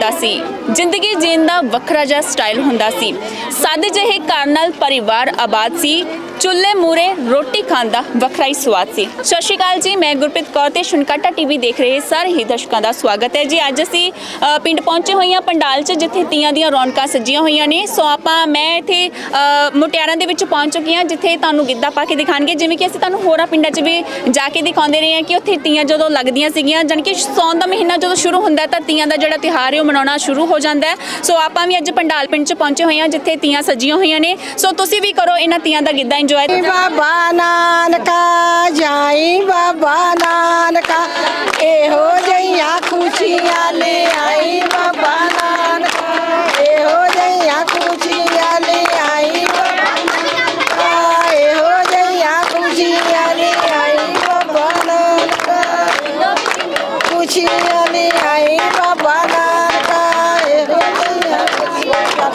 ਹੁੰਦਾ सी, जिंदगी जीण दा वखरा जिहा स्टाइल हुंदा सी। सादे जिहे घर नाल परिवार आबाद सी, चुल्हे मूहरे रोटी खाण दा वखरा ही स्वाद सी। सत श्री अकाल जी, मैं गुरप्रीत कौर ते छुनकाटा टीवी देख रहे सारे ही दर्शकों का स्वागत है जी। अज असी पिंड पहुंचे हुए हैं पंडाल च, जिथे तीयां दी रौनकां सजियां हुई ने। सो आपां मैं इत्थे मुटियारां दे विच पहुंच चुकी हाँ, जिथे तुहानूं गिद्धा पा के दिखाणगे, जिवें कि असीं तुहानूं होरां पिंडां च भी जाके दिखाउंदे रहे हैं कि उत्थे तीयां जदों लगदियां सीगियां, जानी कि सौन दा महीना जदों शुरू हुंदा है तां तीयां दा जिहड़ा तिहार है मनाउणा शुरू हो जांदा है। सो आपां भी अज पंडाल पिंड च पहुंचे हुए हैं, जिथे तीयां सजियां हुई ने। सो तुसीं भी करो इन्हां तीयां दा गिद्धा इंजॉय। बाबा नानका जाई बाबा नानका, एहो जइया खुशियां ले आई बाबा नानका, एहो जइया खुशियां ले आई बाबा नानका, एहो जइया खुशियां ले आई बाबा नानका, खुशियां ले आई बाबा नानका, एहो जइया खुशियां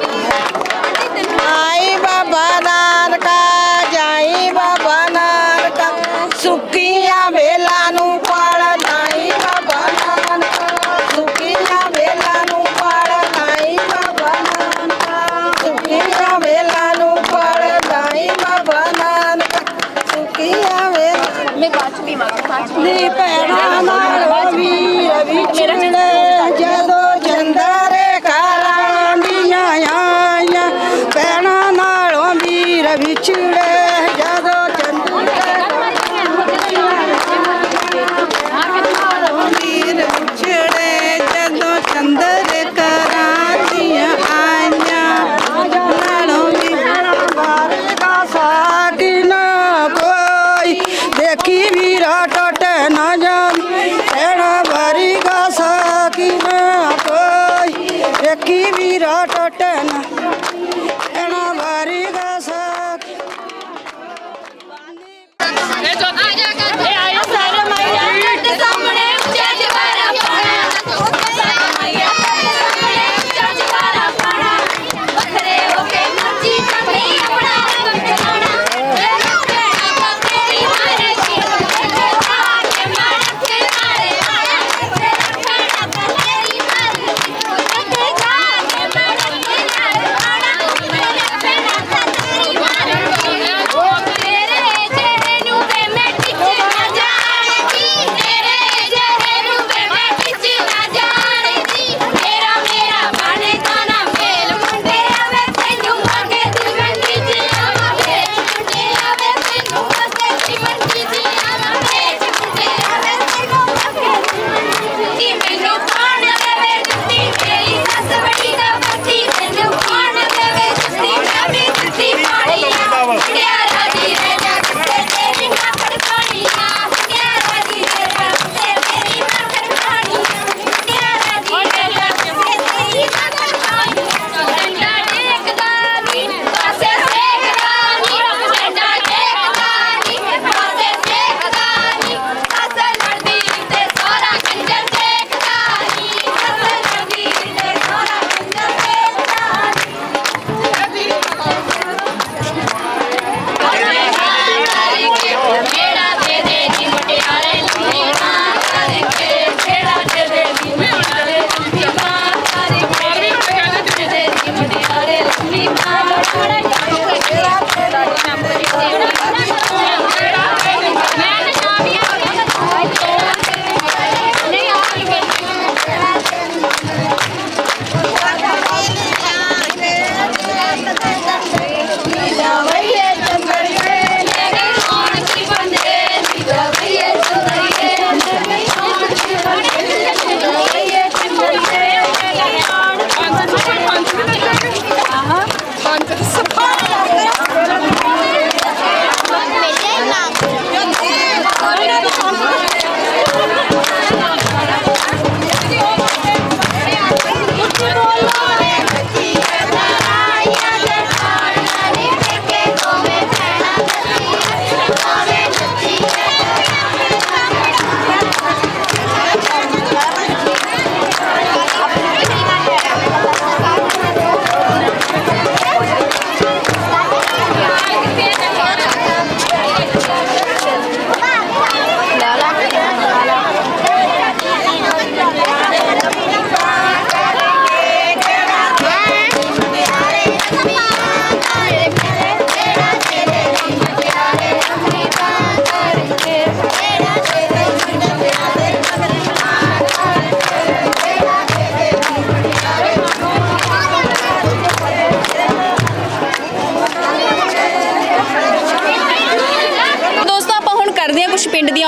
आई बाबा नानका, जाई बाबा नानका, सुखिया बेला नू पाल नाई बाबा नानका, सुखिया बेला नू पाल नाई बाबा नानका, सुखिया बेला नू पाल नाई बाबा नानका, सुखिया बेला मैं बाचती नी पैना नाल वीर विछड़े, जदो चंदरे कालांडियां आईयां, पैना नाल वीर विछड़े, जदो चंदरे वीर विछड़े, जदो चंदरे कालांडियां आईयां, नालों मारेगा साकी ना कोई, देखी वीरा टोटे ना जामी, पैना मारेगा साकी ना कोई, देखी वीरा टोटे ना, पैना मारेगा साकी।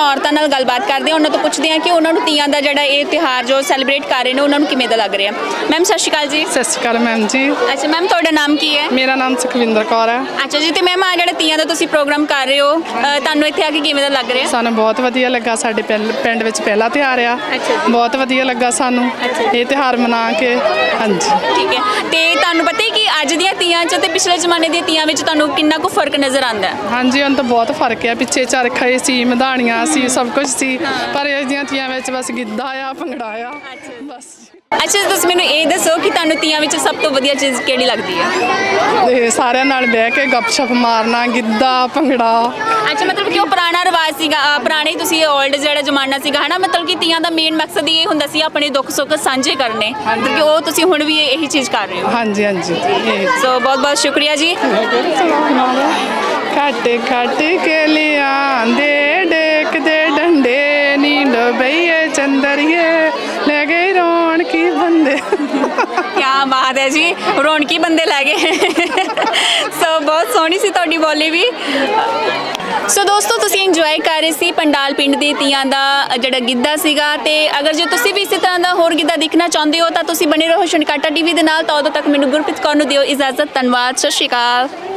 ਔਰਤਾਂ ਨਾਲ ਗੱਲਬਾਤ ਕਰਦੇ ਹਾਂ, ਉਹਨਾਂ ਤੋਂ ਪੁੱਛਦੇ ਹਾਂ ਕਿ ਉਹਨਾਂ ਨੂੰ ਤੀਆਂ ਦਾ ਜਿਹੜਾ ਇਹ ਤਿਉਹਾਰ ਜੋ ਸੈਲੀਬ੍ਰੇਟ ਕਰ ਰਹੇ ਨੇ ਉਹਨਾਂ ਨੂੰ ਕਿਵੇਂ ਦਾ ਲੱਗ ਰਿਹਾ। ਮੈਮ ਸਤਿ ਸ਼੍ਰੀ ਅਕਾਲ ਜੀ। ਸਤਿ ਸ਼੍ਰੀ ਅਕਾਲ ਮੈਮ ਜੀ। ਅੱਛਾ ਮੈਮ, ਤੁਹਾਡਾ ਨਾਮ ਕੀ ਹੈ? ਮੇਰਾ ਨਾਮ ਸੁਖਵਿੰਦਰ ਕੌਰ ਹੈ। ਅੱਛਾ ਜੀ, ਤੇ ਮੈਮ ਆ ਜਿਹੜਾ ਤੀਆਂ ਦਾ ਤੁਸੀਂ ਪ੍ਰੋਗਰਾਮ ਕਰ ਰਹੇ ਹੋ, ਤੁਹਾਨੂੰ ਇੱਥੇ ਆ ਕੇ ਕਿਵੇਂ ਦਾ ਲੱਗ ਰਿਹਾ? ਸਾਨੂੰ ਬਹੁਤ ਵਧੀਆ ਲੱਗਾ। ਸਾਡੇ ਪਿੰਡ ਵਿੱਚ ਪਹਿਲਾ ਤਿਉਹਾਰ ਆ। ਅੱਛਾ ਜੀ। ਬਹੁਤ ਵਧੀਆ ਲੱਗਾ ਸਾਨੂੰ ਇਹ ਤਿਉਹਾਰ ਮਨਾ ਕੇ। ਹਾਂਜੀ ਠੀਕ ਹੈ, ਤੇ ਤੁਹਾਨੂੰ ਪਤਾ ਹੈ ਕਿ ਅੱਜ ਦੀਆਂ ਤੀਆਂ 'ਚ ਤੇ ਪਿਛਲੇ ਜ਼ਮਾਨੇ ਦੀਆਂ ਤੀਆਂ ਵਿੱਚ ਤੁਹਾਨੂੰ ਕਿੰਨਾ ਕੁ ਫਰਕ ਨਜ਼ਰ ਆਉਂਦਾ ਹੈ? ਹਾਂਜੀ, ਹੁਣ ਤਾਂ ਬਹੁਤ ਫਰਕ ਆ। ਪਿੱਛੇ ਚਰਖੇ ਸੀ, ਮਧਾਣੀਆਂ ਸੀ, ਸਭ ਕੁਝ ਸੀ, ਪਰ ਇਸ ਦੀਆਂ ਤੀਆਂ ਵਿੱਚ ਬਸ ਗਿੱਧਾ ਆ, ਭੰਗੜਾ ਆ ਬਸ। ਅੱਛਾ, ਤੁਸੀਂ ਮੈਨੂੰ ਇਹ ਦੱਸੋ ਕਿ ਤੁਹਾਨੂੰ ਤੀਆਂ ਵਿੱਚ ਸਭ ਤੋਂ ਵਧੀਆ ਚੀਜ਼ ਕਿਹੜੀ ਲੱਗਦੀ ਹੈ? ਤੇ ਸਾਰਿਆਂ ਨਾਲ ਬਹਿ ਕੇ ਗੱਪਸ਼ਪ ਮਾਰਨਾ, ਗਿੱਧਾ, ਭੰਗੜਾ। ਅੱਛਾ, ਮਤਲਬ ਕਿ ਉਹ ਪੁਰਾਣਾ ਰਿਵਾਜ ਸੀਗਾ, ਪੁਰਾਣੇ ਤੁਸੀਂ ਓਲਡ ਜਿਹੜਾ ਜ਼ਮਾਨਾ ਸੀਗਾ ਹੈ ਨਾ, ਮਤਲਬ ਕਿ ਤੀਆਂ ਦਾ ਮੇਨ ਮਕਸਦ ਇਹ ਹੁੰਦਾ ਸੀ ਆਪਣੇ ਦੁੱਖ ਸੁੱਖ ਸਾਂਝੇ ਕਰਨੇ, ਮਤਲਬ ਕਿ ਉਹ ਤੁਸੀਂ ਹੁਣ ਵੀ ਇਹੀ ਚੀਜ਼ ਕਰ ਰਹੇ ਹੋ। ਹਾਂਜੀ ਹਾਂਜੀ। ਸੋ ਬਹੁਤ ਬਹੁਤ ਸ਼ੁਕਰੀਆ ਜੀ। ਖੱਟ ਖੱਟ ਕੇ ਲਿਆਂਦੇ ਡੇਕਦੇ ਡੰਡੇ, ਨੀਂਦ ਬਈਏ ਚੰਦਰੀਏ ਲੈ ਗਏ ਰੌਣਕੀ ਬੰਦੇ। ਕਿਆ ਬਾਤ ਹੈ ਜੀ, ਰੌਣਕੀ ਬੰਦੇ ਲੈ ਗਏ। ਸੋ ਬਹੁਤ ਸੋਹਣੀ ਸੀ ਤੁਹਾਡੀ ਬੋਲੀ ਵੀ। ਸੋ ਦੋਸਤੋ, ਤੁਸੀਂ ਇੰਜੋਏ ਕਰ ਰਹੇ ਸੀ ਪੰਡਾਲ ਪਿੰਡ ਦੀ ਤੀਆਂ ਦਾ ਜਿਹੜਾ ਗਿੱਧਾ ਸੀਗਾ। ਤੇ ਅਗਰ ਜੇ ਤੁਸੀਂ ਵੀ ਇਸੇ ਤਰ੍ਹਾਂ ਦਾ ਹੋਰ ਗਿੱਧਾ ਦੇਖਣਾ ਚਾਹੁੰਦੇ ਹੋ ਤਾਂ ਤੁਸੀਂ ਬਣੇ ਰਹੋ ਸ਼ਨਕਾਟਾ ਟੀਵੀ ਦੇ ਨਾਲ। ਤਾਂ ਉਦੋਂ ਤੱਕ ਮੈਨੂੰ ਗੁਰਪ੍ਰੀਤ ਕੌਰ ਨੂੰ ਦਿਓ ਇਜਾਜ਼ਤ। ਧੰਨਵਾਦ, ਸਤਿ ਸ਼੍ਰੀ ਅਕਾਲ।